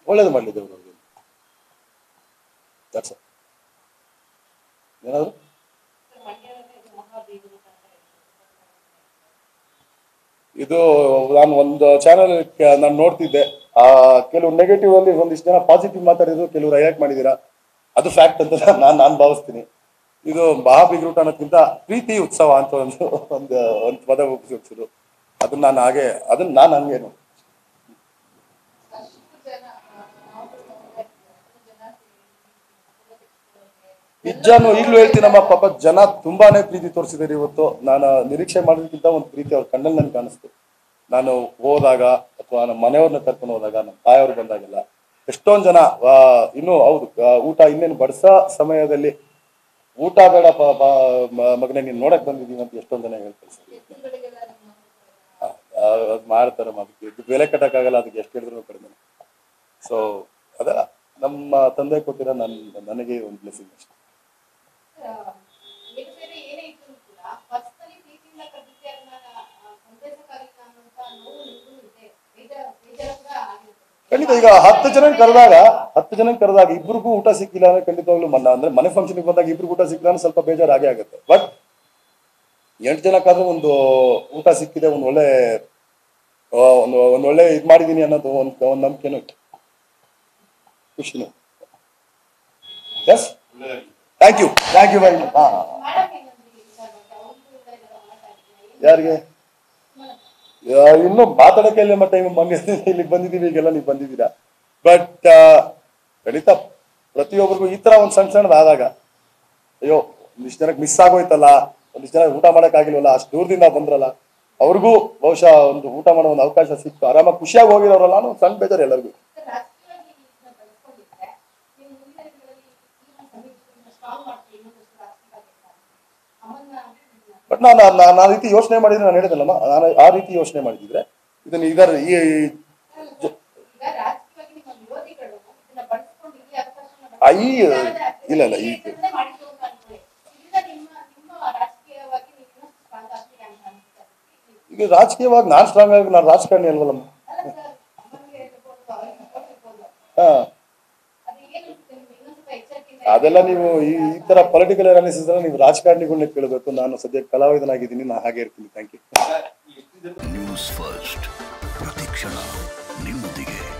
ಒಳ್ಳೇದು ಮಾಡಲಿ ದೇವರು ಅವ್ರಿಗೆ. That's all. ಏನಾದ್ರು ಇದು ನಾನು ಒಂದು ಚಾನಲ್ ನಾನು ನೋಡ್ತಿದ್ದೆ, ಕೆಲವು ನೆಗೆಟಿವ್ ಅಲ್ಲಿ ಒಂದಿಷ್ಟು ಜನ ಪಾಸಿಟಿವ್ ಮಾತಾಡಿದ್ರು, ಕೆಲವರು ರಿಯಾಕ್ಟ್ ಮಾಡಿದ್ದೀರಾ, ಅದು ಫ್ಯಾಕ್ಟ್ ಅಂತ ನಾನು ಭಾವಿಸ್ತೀನಿ. ಇದು ಮಹಾಬಿಗ್ರೂಟ ಅನ್ನೋದಕ್ಕಿಂತ ಪ್ರೀತಿ ಉತ್ಸವ ಅಂತ ಒಂದು ಪದ ಉಪಯೋಗಿಸಿದ್ರು. ಅದನ್ನ ನಾನು ಹಂಗೇನು ನಿಜಾನು ಈಗಲೂ ಹೇಳ್ತೀನಮ್ಮ, ಪಾಪ ಜನ ತುಂಬಾನೇ ಪ್ರೀತಿ ತೋರಿಸಿದ್ದಾರೆ ಇವತ್ತು. ನಾನು ನಿರೀಕ್ಷೆ ಮಾಡೋದಕ್ಕಿಂತ ಒಂದು ಪ್ರೀತಿ ಅವ್ರ ಕಣ್ಣಲ್ಲಿ ನನ್ಗೆ ಕಾಣಿಸ್ತು. ನಾನು ಹೋದಾಗ ಅಥವಾ ನಮ್ಮ ಮನೆಯವ್ರನ್ನ ಕರ್ಕೊಂಡು ಹೋದಾಗ, ನಮ್ಮ ತಾಯಿಯವ್ರು ಬಂದಾಗೆಲ್ಲ ಎಷ್ಟೊಂದು ಜನ ಇನ್ನೂ ಹೌದು ಊಟ ಇನ್ನೇನು ಬಡಿಸೋ ಸಮಯದಲ್ಲಿ ಊಟ ಬೇಡ ಮಗನೇ ನೀನು ನೋಡಕ್ ಬಂದಿದ್ದೀವಿ ಅಂತ ಎಷ್ಟೊಂದು ಜನ ಹೇಳ್ತಾರೆ. ಅದು ಮಾಡ್ತಾರಮ್ಮ, ಅದಕ್ಕೆ ಬೆಲೆ ಕಟ್ಟಕ್ಕಾಗಲ್ಲ, ಅದಕ್ಕೆ ಎಷ್ಟು ಹೇಳಿದ್ರು ಕಡಿಮೆ. ಸೊ ಅದೆಲ್ಲ ನಮ್ಮ ತಂದೆ ಕೊಟ್ಟಿರೋ ನನಗೆ ಒಂದು ಬ್ಲೆಸ್ಸಿಂಗ್ ಅಷ್ಟೇ. ಖಂಡಿತ ಈಗ 10 ಜನ ಕರೆದಾಗ ಇಬ್ರಿಗೂ ಊಟ ಸಿಕ್ಕಿಲ್ಲ ಅಂದ್ರೆ ಖಂಡಿತವಾಗ್ಲೂ ಅಂದ್ರೆ ಮನೆ ಫಂಕ್ಷನ್ಗೆ ಬಂದಾಗ ಇಬ್ರಿಗೂ ಊಟ ಸಿಕ್ಕಿಲ್ಲ ಅಂದ್ರೆ ಸ್ವಲ್ಪ ಬೇಜಾರು ಆಗೇ ಆಗುತ್ತೆ. ಬಟ್ 8 ಜನಕ್ಕಾದ್ರೂ ಒಂದು ಊಟ ಸಿಕ್ಕಿದೆ, ಒಂದು ಒಳ್ಳೆ ಇದು ಮಾಡಿದೀನಿ ಅನ್ನೋದು ಒಂದು ನಂಬಿಕೆನೂ ಇತ್ತು, ಖುಷಿನೂ. Yes, thank you very much. ಯಾರಿಗೆ ಇನ್ನೂ ಮಾತಾಡೋಕೆ ಇಲ್ಲ ಟೈಮ್ ಇಲ್ಲಿಗೆ ಬಂದಿದ್ದೀವಿ, ಈಗೆಲ್ಲ ನೀವು ಬಂದಿದ್ದೀರಾ. ಬಟ್ ಖಂಡಿತ ಪ್ರತಿಯೊಬ್ಬರಿಗೂ ಈ ತರ ಒಂದು ಸಣ್ಣದು ಆದಾಗ ಅಯ್ಯೋ ಒಂದಿಷ್ಟು ಜನಕ್ಕೆ ಮಿಸ್ ಆಗೋಯ್ತಲ್ಲ, ಒಂದಿಷ್ಟು ಜನ ಊಟ ಮಾಡೋಕ್ಕಾಗಿಲ್ವಲ್ಲ, ಅಷ್ಟು ದೂರದಿಂದ ಬಂದ್ರಲ್ಲ, ಅವ್ರಿಗೂ ಬಹುಶಃ ಒಂದು ಊಟ ಮಾಡೋ ಒಂದು ಅವಕಾಶ ಸಿಕ್ತು, ಆರಾಮಾಗಿ ಖುಷಿಯಾಗಿ ಹೋಗಿರೋರಲ್ಲ ಅನ್ನೋ ಸಣ್ಣ ಬೇಜಾರು ಎಲ್ಲರಿಗೂ. ಬಟ್ ನಾನು ಆ ರೀತಿ ಯೋಚನೆ ಮಾಡಿದ್ರೆ, ನಾನು ಹೇಳಿದಲ್ಲಮ್ಮ, ನಾನು ಆ ರೀತಿ ಯೋಚನೆ ಮಾಡಿದ್ರೆ ಇದನ್ನ ಇಲ್ಲ ಈಗ ರಾಜಕೀಯವಾಗಿ ನಾನು ಸ್ಟ್ರಾಂಗ್ ಆಗಿ, ನಾನು ರಾಜಕಾರಣಿ ಅಲ್ವಲ್ಲಮ್ಮ. ಅದೆಲ್ಲ ನೀವು ಈ ತರ ಪೊಲಿಟಿಕಲ್ ಅನಾಲಿಸಿಸ್ ನೀವು ರಾಜಕಾರಣಿಗಳನ್ನ ಕೇಳಬೇಕು. ನಾನು ಸದ್ಯಕ್ಕೆ ಕಲಾವಿದನಾಗಿದ್ದೀನಿ, ನಾನು ಹಾಗೆ ಇರ್ತೀನಿ. Thank you. ನ್ಯೂಸ್ ಫಸ್ಟ್, ಪ್ರತಿಕ್ಷಣ ನಿಮ್ಮೊಂದಿಗೆ.